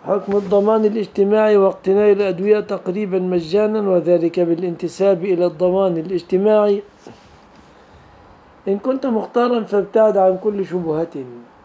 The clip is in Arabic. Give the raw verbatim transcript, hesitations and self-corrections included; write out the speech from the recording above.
حكم الضمان الاجتماعي واقتناء الأدوية تقريبا مجانا وذلك بالانتساب إلى الضمان الاجتماعي. إن كنت مختارا فابتعد عن كل شبهة.